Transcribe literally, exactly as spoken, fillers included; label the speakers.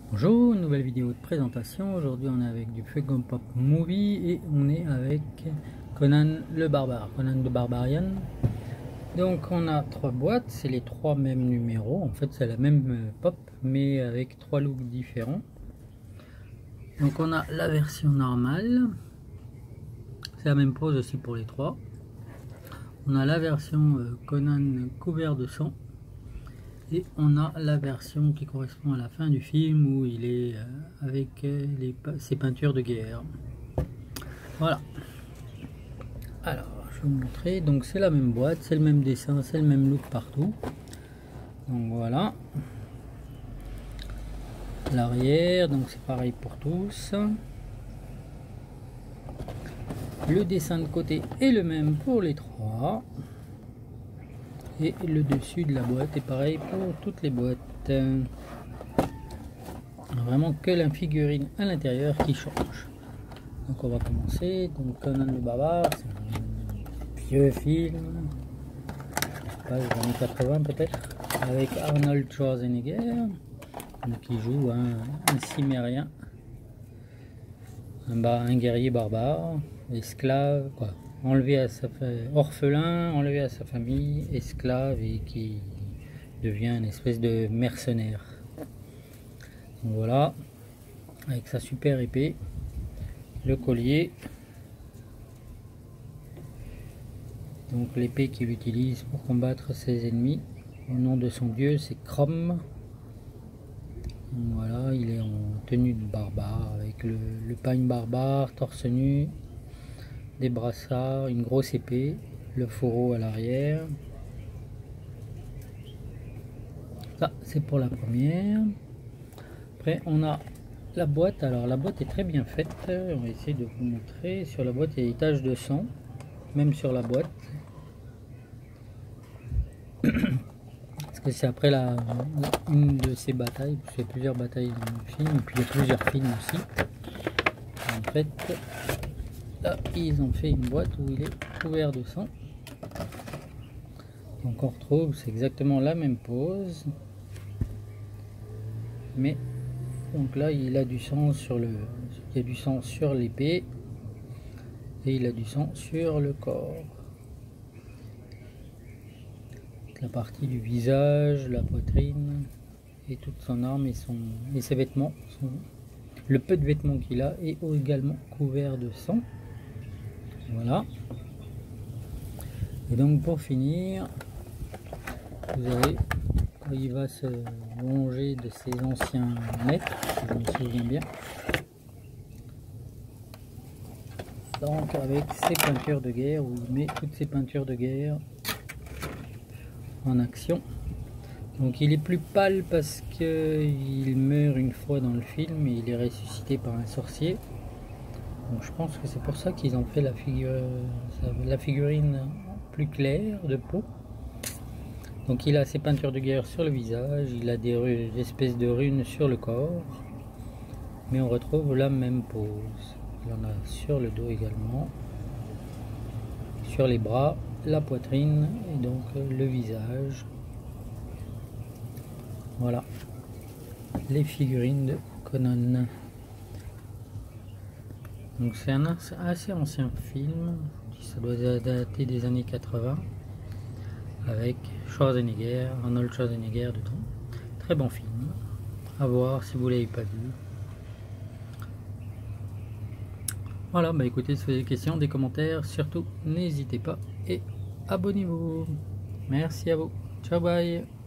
Speaker 1: Bonjour, une nouvelle vidéo de présentation. Aujourd'hui on est avec du Funko Pop Movie et on est avec Conan le Barbare, Conan the Barbarian. Donc on a trois boîtes, c'est les trois mêmes numéros, en fait c'est la même pop mais avec trois looks différents. Donc on a la version normale, c'est la même pose aussi pour les trois. On a la version Conan couvert de sang. Et on a la version qui correspond à la fin du film où il est avec les, ses peintures de guerre. Voilà. Alors, je vais vous montrer. Donc c'est la même boîte, c'est le même dessin, c'est le même look partout. Donc voilà. L'arrière, donc c'est pareil pour tous. Le dessin de côté est le même pour les trois. Et le dessus de la boîte est pareil pour toutes les boîtes. Vraiment que la figurine à l'intérieur qui change. Donc on va commencer. Donc Conan le Barbare, c'est un vieux film, je sais pas, les années quatre-vingts peut-être, avec Arnold Schwarzenegger, donc qui joue un, un cimérien, un, un guerrier barbare, esclave, quoi. Enlevé à sa orphelin, enlevé à sa famille, esclave et qui devient une espèce de mercenaire. Donc voilà, avec sa super épée, le collier, donc l'épée qu'il utilise pour combattre ses ennemis. Au nom de son dieu, c'est Crom. Donc voilà, il est en tenue de barbare avec le, le pagne barbare, torse nu, des brassards, une grosse épée, le fourreau à l'arrière. Ça c'est pour la première. Après on a la boîte. Alors la boîte est très bien faite, on va essayer de vous montrer. Sur la boîte il y a des taches de sang, même sur la boîte. Parce que c'est après la, une de ces batailles, parce qu'il y a plusieurs batailles dans le film, et puis il y a plusieurs films aussi. En fait, là, ils ont fait une boîte où il est couvert de sang. Donc on retrouve, c'est exactement la même pose. Mais, donc là, il a du sang sur le... Il y a du sang sur l'épée. Et il a du sang sur le corps. La partie du visage, la poitrine, et toute son arme et, son, et ses vêtements. Son, le peu de vêtements qu'il a est également couvert de sang. Voilà. Et donc pour finir, vous avez, il va se venger de ses anciens maîtres, si je me souviens bien. Donc avec ses peintures de guerre, où il met toutes ses peintures de guerre en action. Donc il est plus pâle parce qu'il meurt une fois dans le film et il est ressuscité par un sorcier. Donc je pense que c'est pour ça qu'ils ont fait la, figure, la figurine plus claire de peau. Donc il a ses peintures de guerre sur le visage, il a des, runes, des espèces de runes sur le corps. Mais on retrouve la même pose. Il en a sur le dos également, sur les bras, la poitrine et donc le visage. Voilà les figurines de Conan. Donc c'est un assez ancien film, ça doit dater des années quatre-vingts, avec Schwarzenegger, Arnold Schwarzenegger dedans. Très bon film, à voir si vous ne l'avez pas vu. Voilà, bah écoutez, si vous avez des questions, des commentaires, surtout n'hésitez pas et abonnez-vous. Merci à vous. Ciao, bye.